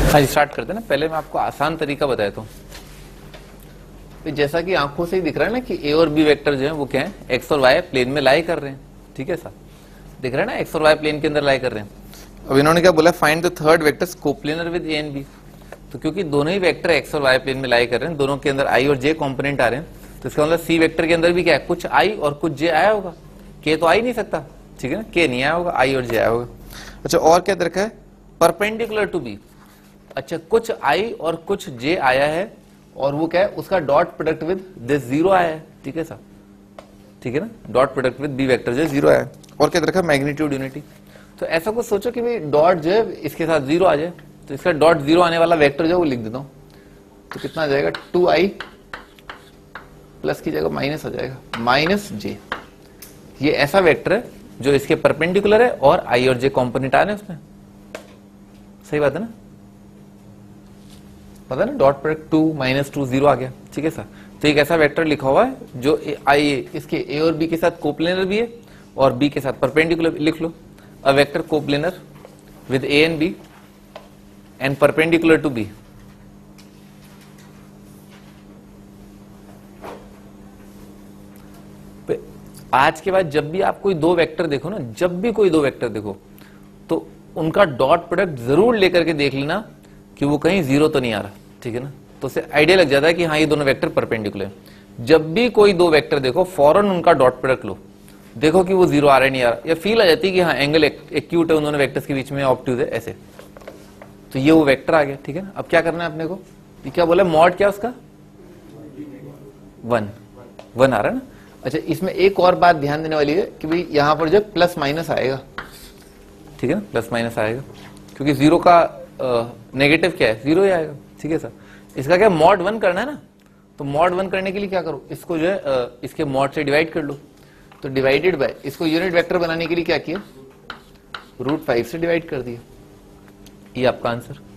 हाँ स्टार्ट करते हैं ना। पहले मैं आपको आसान तरीका बताता हूँ। तो जैसा कि आंखों से ही दिख रहा है ना कि ए और बी वेक्टर जो है वो क्या है, एक्स और वाई प्लेन में लाई कर रहे हैं। ठीक है सर, दिख रहा है ना, एक्स और वाई प्लेन के अंदर लाई कर रहे हैं। अब इन्होंने क्या बोला, find the third vector coplanar with A and B. तो क्योंकि दोनों ही वेक्टर एक्स और वाई प्लेन में लाई कर रहे हैं, दोनों के अंदर आई और जे कॉम्पोनेंट आ रहे हैं, तो इसका मतलब सी वेक्टर के अंदर भी क्या है, कुछ आई और कुछ जे आया होगा। के तो आ ही नहीं सकता, ठीक है ना, के नहीं आया होगा, आई और जे आया होगा। अच्छा, और क्या रखा है, परपेंडिकुलर टू बी। अच्छा, कुछ आई और कुछ जे आया है, और वो क्या है, उसका dot product with this zero आया है। ठीक है सर, ठीक है ना, dot product with B vector जो जीरो आया है। और क्या रखा, मैग्नीट्यूड यूनिटी। तो ऐसा कुछ सोचो कि भाई डॉट जो है इसके साथ जीरो आ जाए, तो इसका डॉट जीरो आने वाला वेक्टर जो है वो लिख देता हूं। तो कितना आ जाएगा, 2i प्लस की जगह माइनस आ जाएगा, माइनस जे। ये ऐसा वेक्टर है जो इसके परपेंडिकुलर है और आई और जे कॉम्पोनेंट आ रहे हैं उसमें। सही बात है ना, पता ना, डॉट प्रोडक्ट 2 - 2 जीरो आ गया। ठीक है सर, तो एक ऐसा वेक्टर लिखा हुआ है जो आई इसके ए और बी के साथ कोप्लेनर भी है और बी के साथ परपेंडिकुलर। लिख लो, a vector coplanar with A and B and perpendicular to B. आज के बाद जब भी आप कोई दो वेक्टर देखो ना, जब भी कोई दो वेक्टर देखो तो उनका डॉट प्रोडक्ट जरूर लेकर के देख लेना कि वो कहीं जीरो तो नहीं आ रहा। ठीक है ना, तो उससे आइडिया लग जाता है कि हाँ ये दोनों वेक्टर परपेंडिकुलर है। जब भी कोई दो वेक्टर देखो फौरन उनका डॉट प्रोडक्ट लो, देखो कि वो जीरो आ रहा है नहीं आ रहा, या फील आ जाती है कि हाँ एंगल एक्यूट है उन दोनों वेक्टर्स के बीच में, ऑब्ट्यूज है ऐसे, तो ये वो वेक्टर आ गया। ठीक है ना, अब क्या करना है अपने को, ये क्या बोला, मॉड क्या उसका 1 आ रहा है ना। अच्छा, इसमें एक और बात ध्यान देने वाली है कि भाई यहां पर जो प्लस माइनस आएगा। ठीक है ना, प्लस माइनस आएगा क्योंकि जीरो का नेगेटिव क्या है, जीरो ही आएगा। ठीक है सर, इसका क्या मॉड 1 करना है ना, तो मॉड 1 करने के लिए क्या करो, इसको जो है इसके मॉड से डिवाइड कर लो। तो डिवाइडेड बाय, इसको यूनिट वेक्टर बनाने के लिए क्या किया, √5 से डिवाइड कर दिया। ये आपका आंसर।